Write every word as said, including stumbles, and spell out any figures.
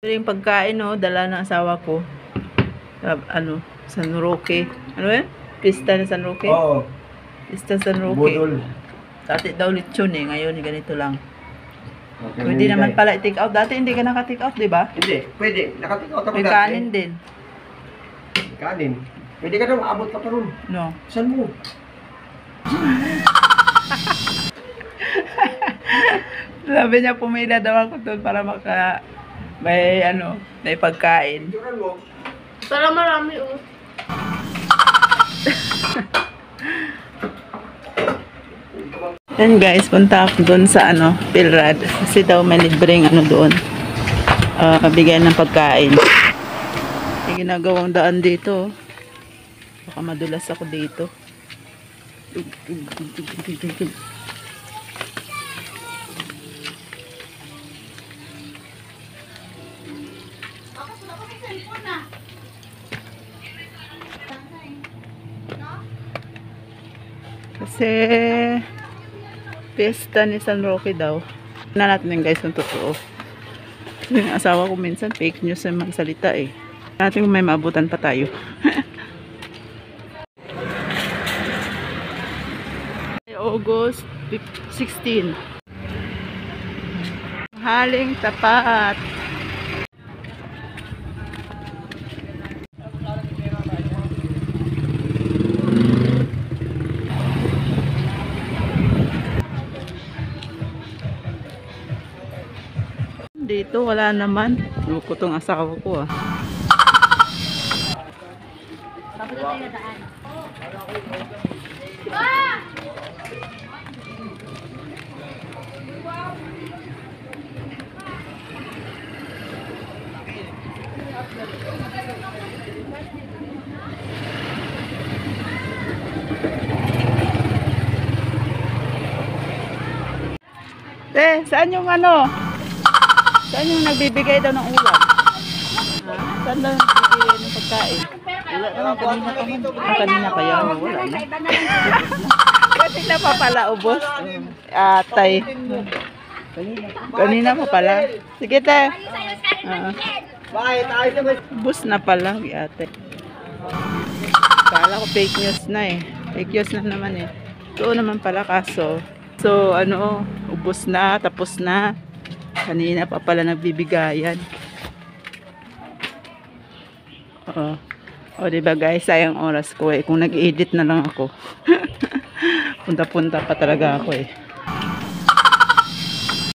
Yung pagkain, no, dala ng asawa ko. Uh, ano, San Roque. Ano yan? Pista ng San Roque? Oo. Pista San Roque. Budol. Dati daw lechon eh. Ngayon, ganito lang. Okay, Pwede naman pala i-take out. Dati hindi ka naka-take out, di ba? Hindi, pwede. Naka-take out ako May dati. kanin din. May kanin. Pwede ka na maabot ka pa ron. No. Saan mo? Sabi niya, pumila daw ako doon para maka... May ano, may pagkain. Turan mo. Para marami oh. Yan guys, punta ako doon sa ano, Pilrad. Kasi daw may libreng ano doon. Uh, bigyan ng pagkain. May ginagawang daan dito. Baka madulas ako dito. Kasi pesta ni San Roque daw. Na natin yung guys yung totoo. Yung asawa ko minsan fake news yung magsalita eh. Natin kung may maabutan pa tayo. August sixteen. Haling tapat. Dito wala naman. Luko tong asawa ko ah. Tapos na tayo daan. Eh, saan yung ano? Saan yung nagbibigay daw ng ulam? Ha? Saan daw nagbibigay ng pagkain? Wala naman, kanina pa man. Ah, kanina pa yan. Wala na. Kanina pa pala, ubos. Atay. Kanina pa pala. Sige, te. Uh, ubos na pala, ate. Kala ko fake news na eh. Fake news na naman eh. Ito naman pala kaso. So, ano, ubos na, tapos na. Kanina pa pala nagbibigayan. Oo. O, diba guys, sayang oras ko eh. Kung nag-edit na lang ako. Punta-punta pa talaga ako eh.